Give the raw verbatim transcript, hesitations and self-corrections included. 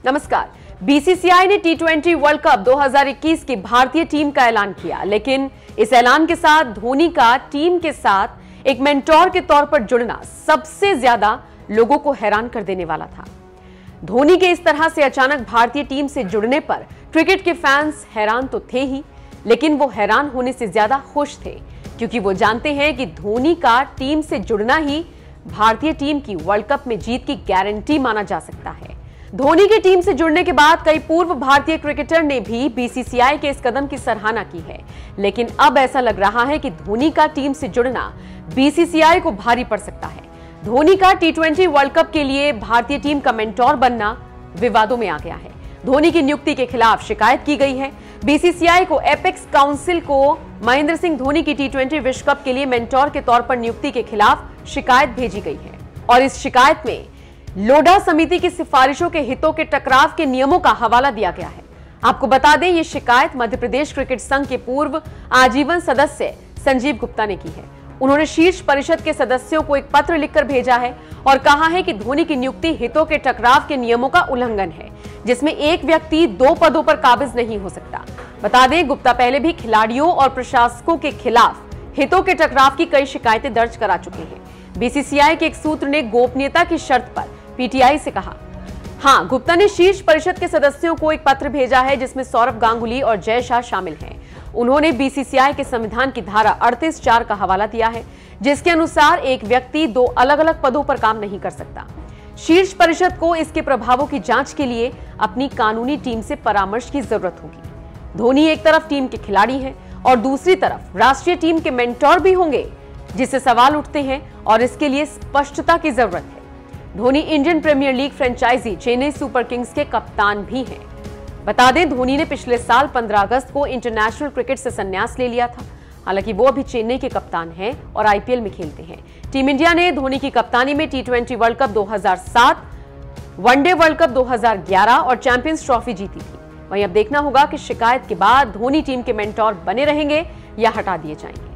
नमस्कार। बीसीसीआई ने T twenty world cup दो हज़ार इक्कीस की भारतीय टीम का ऐलान किया, लेकिन इस ऐलान के साथ धोनी का टीम के साथ एक मेंटोर के तौर पर जुड़ना सबसे ज्यादा लोगों को हैरान कर देने वाला था। धोनी के इस तरह से अचानक भारतीय टीम से जुड़ने पर क्रिकेट के फैंस हैरान तो थे ही, लेकिन वो हैरान होने से ज्यादा खुश थे, क्योंकि वो जानते हैं कि धोनी का टीम से जुड़ना ही भारतीय टीम की वर्ल्ड कप में जीत की गारंटी माना जा सकता है। धोनी की टीम से जुड़ने के बाद कई पूर्व भारतीय क्रिकेटर ने भी बीसीसीआई के इस कदम की सराहना की है, लेकिन अब ऐसा लग रहा है कि धोनी का टीम से जुड़ना बीसीसीआई को भारी पड़ सकता है। धोनी का टी ट्वेंटी वर्ल्ड कप के लिए भारतीय टीम का मेंटोर बनना विवादों में आ गया है। धोनी की नियुक्ति के खिलाफ शिकायत की गई है। बीसीसीआई को एपेक्स काउंसिल को महेंद्र सिंह धोनी की टी ट्वेंटी विश्व कप के लिए मेंटोर के तौर पर नियुक्ति के खिलाफ शिकायत भेजी गई है और इस शिकायत में लोढ़ा समिति की सिफारिशों के हितों के टकराव के नियमों का हवाला दिया गया है। आपको बता दें, ये शिकायत मध्य प्रदेश क्रिकेट संघ के पूर्व आजीवन सदस्य संजीव गुप्ता ने की है। उन्होंने शीर्ष परिषद के सदस्यों को एक पत्र लिखकर भेजा है और कहा है कि धोनी की नियुक्ति हितों के टकराव के नियमों का उल्लंघन है, जिसमें एक व्यक्ति दो पदों पर काबिज नहीं हो सकता। बता दें, गुप्ता पहले भी खिलाड़ियों और प्रशासकों के खिलाफ हितों के टकराव की कई शिकायतें दर्ज करा चुके हैं। बीसीसीआई के एक सूत्र ने गोपनीयता की शर्त पर पीटीआई से कहा, हां, गुप्ता ने शीर्ष परिषद के सदस्यों को एक पत्र भेजा है जिसमें सौरभ गांगुली और जय शाह शामिल हैं। उन्होंने बीसीसीआई के संविधान की धारा अड़तीस चार का हवाला दिया है, जिसके अनुसार एक व्यक्ति दो अलग अलग पदों पर काम नहीं कर सकता। शीर्ष परिषद को इसके प्रभावों की जांच के लिए अपनी कानूनी टीम से परामर्श की जरूरत होगी। धोनी एक तरफ टीम के खिलाड़ी हैं और दूसरी तरफ राष्ट्रीय टीम के मेंटोर भी होंगे, जिससे सवाल उठते हैं और इसके लिए स्पष्टता की जरूरत है। Dhoni Indian Premier League franchise Chennai Super Kings के कप्तान भी हैं। बता दें, धोनी ने पिछले साल पंद्रह अगस्त को इंटरनेशनल क्रिकेट से संन्यास ले लिया था। हालांकि वो अभी चेन्नई के कप्तान हैं और आईपीएल में खेलते हैं। टीम इंडिया ने धोनी की कप्तानी में टी ट्वेंटी वर्ल्ड कप दो हज़ार सात, वनडे वर्ल्ड कप दो हज़ार ग्यारह और चैंपियंस ट्रॉफी जीती थी। वहीं अब देखना होगा कि शिकायत के बाद धोनी टीम के मेंटोर बने रहेंगे या हटा दिए जाएंगे।